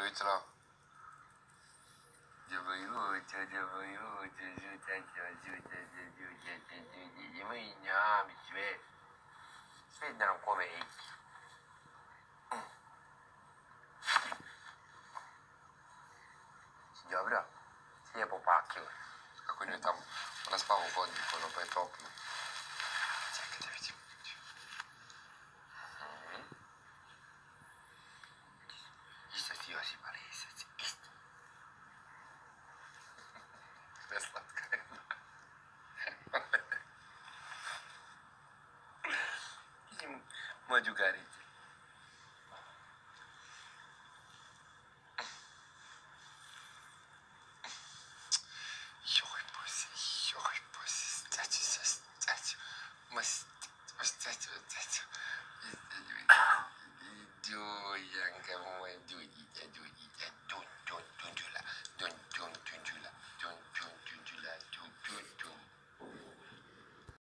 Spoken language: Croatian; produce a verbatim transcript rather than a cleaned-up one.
visto la... Yo voy mucho, yo voy mucho, yo te io mi amici, vedono come vecchi. Dobra, je popakio. Kako nje tamo, ona spava u hodniku, ono pa je toplo. Čekaj da vidim. Isto ti Josipa Lisac, isto. Preslatka je. Mau juga